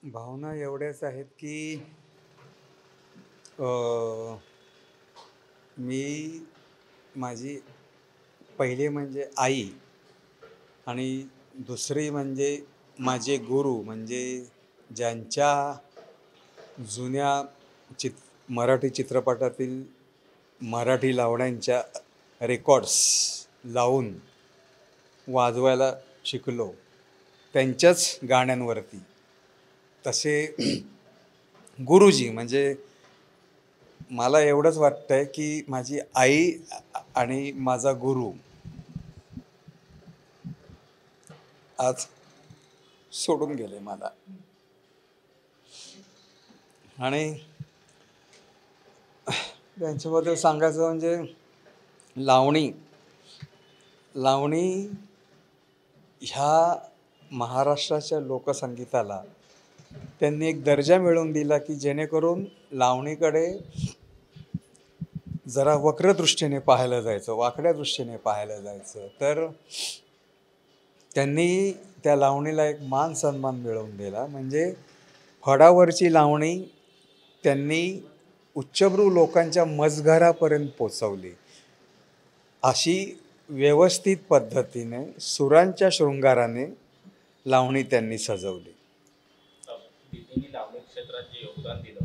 भावना एवढ्याच आहेत की अ, मी माझी पहिली म्हणजे आई आणि दुसरी म्हणजे माझे गुरु म्हणजे ज्यांच्या जुन्या मराठी चित्रपटातील मराठी लावण्यांच्या रेकॉर्ड्स लावून वाजवायला शिकलो त्यांच्याच गाण्यांवरती. तसे गुरुजी म्हणजे मला एवढंच वाटतंय की माझी आई आणि माझा गुरु आज सोडून गेले मला. आणि त्यांच्याबद्दल सांगायचं म्हणजे लावणी लावणी ह्या महाराष्ट्राच्या लोकसंगीताला त्यांनी एक दर्जा मिळवून दिला की जेणेकरून लावणीकडे जरा वक्र दृष्टीने पाहायला जायचं, वाकड्या दृष्टीने पाहायला जायचं. तर त्यांनी त्या लावणीला एक मान सन्मान मिळवून दिला. म्हणजे फडावरची लावणी त्यांनी उच्चभ्रू लोकांच्या मजघरापर्यंत पोचवली. अशी व्यवस्थित पद्धतीने सुरांच्या शृंगाराने लावणी त्यांनी सजवली. दीदींनी लावणी क्षेत्रात जे योगदान दिलं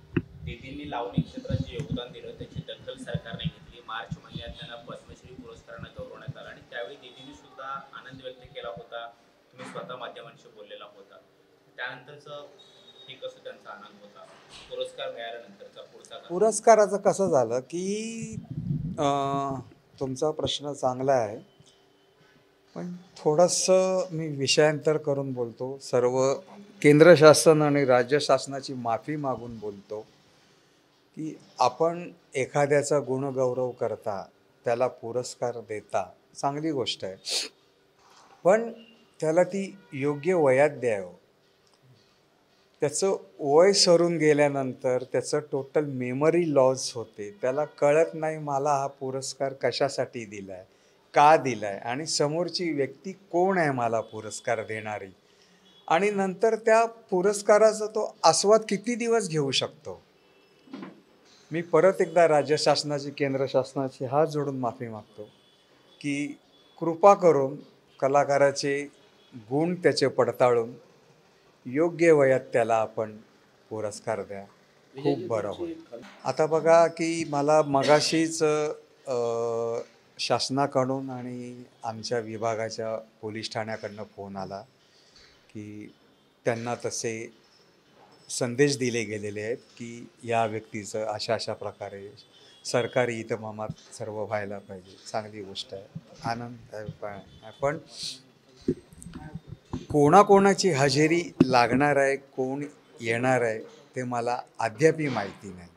त्याची दखल सरकारने घेतली. मार्च महिन्यात त्यांना पद्मश्री पुरस्काराने गौरवण्यात आला आणि त्यावेळी दीदींनी सुद्धा आनंद व्यक्त केला होता. तुम्ही स्वतः माध्यमांशी बोललेला होता. त्यानंतरचं हे कसं त्यांचा आनंद होता पुरस्कार मिळाल्यानंतरचा पुढचा पुरस्काराचं कसं झालं की तुमचा प्रश्न चांगला आहे, पण थोडंसं मी विषयांतर करून बोलतो. सर्व केंद्र शासन आणि राज्य शासनाची माफी मागून बोलतो की आपण एखाद्याचा गुणगौरव करता, त्याला पुरस्कार देता, चांगली गोष्ट आहे, पण त्याला ती योग्य वयात द्यावं. त्याचं वय सरून गेल्यानंतर त्याचं टोटल मेमरी लॉस होते. त्याला कळत नाही मला हा पुरस्कार कशासाठी दिला आहे, का दिला आहे आणि समोरची व्यक्ती कोण आहे मला पुरस्कार देणारी. आणि नंतर त्या पुरस्काराचा तो आस्वाद किती दिवस घेऊ शकतो. मी परत एकदा राज्य शासनाची केंद्र शासनाची हात जोडून माफी मागतो की कृपा करून कलाकाराचे गुण त्याचे पडताळून योग्य वयात त्याला आपण पुरस्कार द्या, खूप बरं होईल. आता बघा की मला मगाशीच शासनाकडून आणि आमच्या विभागाच्या पोलीस ठाण्याकडनं फोन आला की त्यांना तसे संदेश दिले गेलेले आहेत की या व्यक्तीचं अशा अशा प्रकारे सरकारी इतमामात सर्व व्हायला पाहिजे. चांगली गोष्ट आहे, आनंद आहे. पण कोणाकोणाची हजेरी लागणार आहे, कोण येणार आहे ते मला अद्यापही माहिती नाही.